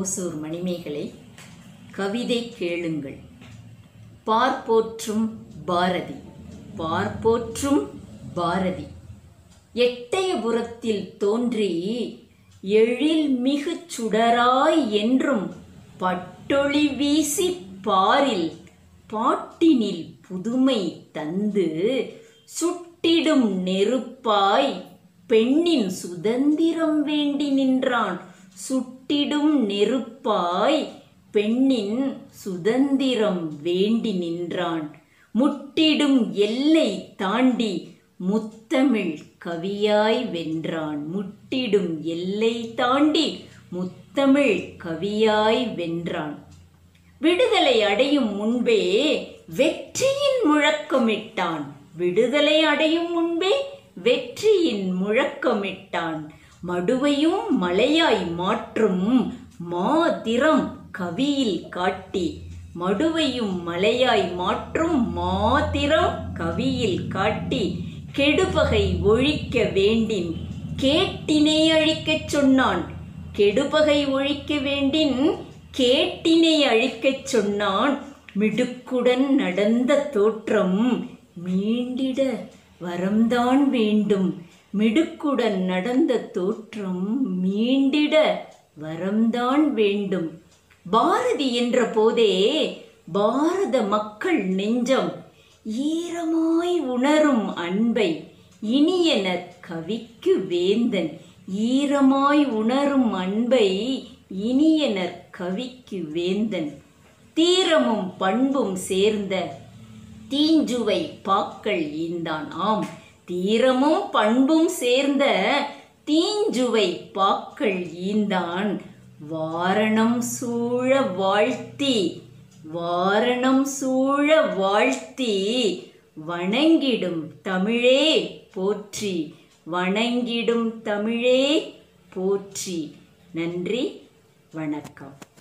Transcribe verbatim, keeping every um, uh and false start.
ஓசூர் மணிமேகலை. கவிதை கேளுங்கள். பார்ப்போற்றும் பாரதி. பார்ப்போற்றும் பாரதி எட்டயபுரத்தில் தோன்றி எழில் மிகு சுடராய் என்றும் பட்டொளி வீசி பாரில் பாட்டினில் புதுமை தந்து சுட்டிடும் நெருப்பாய் பெண்ணின் சுதந்திரம் வேண்டி நின்றான். சுட்டிடும் நெருப்பாய் பெண்ணின் சுதந்திரம் வேண்டி நின்றான். முட்டிடும் எல்லை தாண்டி முத்தமிழ் கவியாய் வென்றான். முட்டிடும் எல்லை தாண்டி முத்தமிழ் கவியாய் வென்றான். விடுதலை அடையும் முன்பே வெற்றியின் முழக்கமிட்டான். விடுதலை அடையும் முன்பே வெற்றியின் முழக்கமிட்டான். மடுவையும் மலையாய் மாற்றும் மாதிரம் கவியில் காட்டி. மடுவையும் மலையாய் மாற்றும் மாதிரம் கவியில் காட்டி. கெடுபகை ஒழிக்க வேண்டின் கேட்டினை அழிக்கச் சொன்னான். கெடுபகை ஒழிக்க வேண்டின் கேட்டினை அழிக்கச் சொன்னான். மிடுக்குடன் நடந்த தோற்றம் மீண்டிட வரம்தான் வேண்டும். மிடுக்குடன் நடந்த தோற்றம் மீண்டிட வரம்தான் வேண்டும். பாரதி என்ற போதே பாரத மக்கள் நெஞ்சம் ஈரமாய் உணரும் அன்பை இனியனர் கவிக்கு வேந்தன். ஈரமாய் உணரும் அன்பை இனியனர் கவிக்கு வேந்தன். தீரமும் பண்பும் சேர்ந்த தீஞ்சுவை பாக்கள் ஈந்தான். ஆம், தீரமும் பண்பும் சேர்ந்த தீஞ்சுவை பாக்கள் ஈந்தான். வாரணம் சூழ வாழ்த்தி வாரணம் சூழ வாழ்த்தி வணங்கிடும் தமிழே போற்றி. வணங்கிடும் தமிழே போற்றி. நன்றி, வணக்கம்.